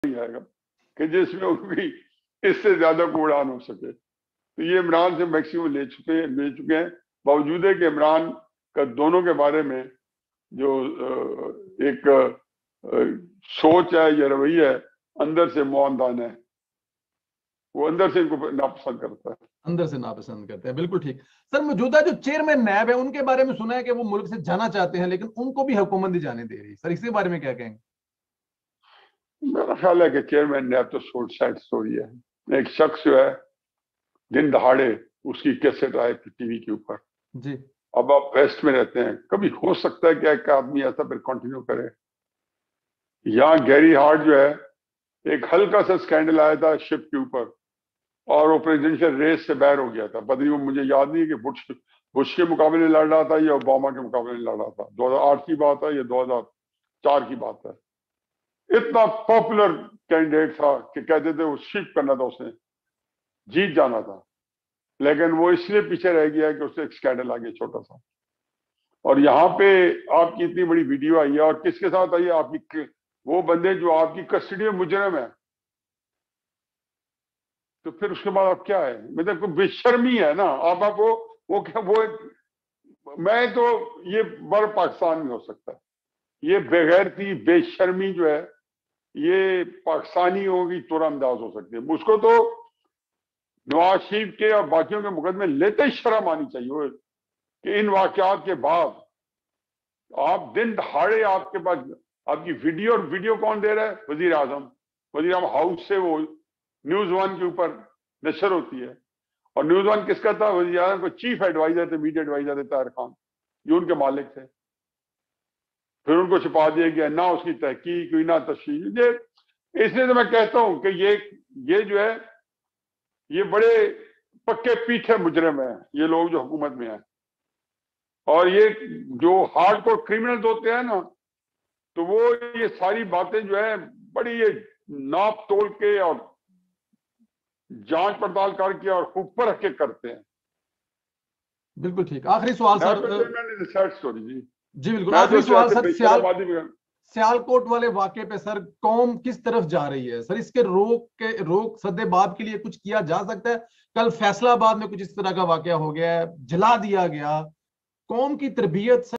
नहीं आएगा कि जिसमें उनकी इससे ज्यादा उड़ान हो सके। तो ये इमरान से मैक्सिमम ले चुके हैं, बावजूद है कि इमरान का दोनों के बारे में जो एक सोच है या रवैया है, अंदर से मुआंदान है, वो अंदर से इनको नापसंद करता है, अंदर से नापसंद करते हैं। बिल्कुल ठीक। सर, मौजूदा जो चेयरमैन नैब है उनके बारे में सुना है कि वो मुल्क से जाना चाहते हैं, लेकिन उनको भी हुकूमत नहीं जाने दे रही। सर, इसके बारे में क्या कहेंगे? मेरा ख्याल है कि चेयरमैन नैब तो शॉर्ट साइड स्टोरी है। एक शख्स जो है दिन दहाड़े उसकी कैसेट आए टीवी के ऊपर जी। अब आप वेस्ट में रहते हैं, कभी हो सकता है कि एक आदमी ऐसा फिर कंटिन्यू करे। यहाँ गैरी हार्ट जो है, एक हल्का सा स्कैंडल आया था शिप के ऊपर और वो प्रेसिडेंशियल रेस से बाहर हो गया था। बदली वो मुझे याद नहीं कि बुश के मुकाबले लड़ रहा था या ओबामा के मुकाबले लड़ रहा था। 2008 की बात है या 2004 की बात है। इतना पॉपुलर कैंडिडेट था कि कहते थे वो स्वीप करना था, उसने जीत जाना था, लेकिन वो इसलिए पीछे रह गया कि उससे एक स्कैंडल आ गया छोटा सा। और यहाँ पे आपकी इतनी बड़ी वीडियो आई है, और किसके साथ आई है? आपकी वो बंदे जो आपकी कस्टडी में मुजरिम है। तो फिर उसके बाद आप क्या है? मतलब कोई बेशर्मी है ना आपको। वो क्या वो मैं तो ये बर पाकिस्तान में हो सकता है, ये बेगैरती बेशर्मी जो है ये पाकिस्तानियों की तुरंदाज हो सकती है। उसको तो नवाज शरीफ के और बाकियों के मुकदमे लेते ही शर्म आनी चाहिए कि इन वाकयात के बाद आप दिन दहाड़े आपके पास आपकी वीडियो कौन दे रहा है? वजीर आजम हाउस से वो न्यूज वन के ऊपर नशर होती है। और न्यूज वन किसका था? वजीर आजम को चीफ एडवाइजर थे, मीडिया एडवाइजर थे ताहिर खान, जो उनके मालिक थे। फिर उनको छिपा दिया गया, ना उसकी तहकीक हुई ना तशरीह। इसलिए तो मैं कहता हूं कि ये जो है ये बड़े पक्के पीठे मुजरिम है ये लोग जो हुकूमत में है। और ये जो हार्डकोर क्रिमिनल्स होते हैं ना, तो वो ये सारी बातें जो है बड़ी ये नाप तोल के और जांच पड़ताल करके और ऊपर रख के करते हैं। बिल्कुल ठीक। आखिरी सवाल सर। जी बिल्कुल आखिरी सवाल सर। सियालकोट वाले वाकये पे सर कौम किस तरफ जा रही है? सर, इसके रोक सद्देबाब के लिए कुछ किया जा सकता है? कल फैसलाबाद में कुछ इस तरह का वाकया हो गया है, जला दिया गया। कौम की तरबियत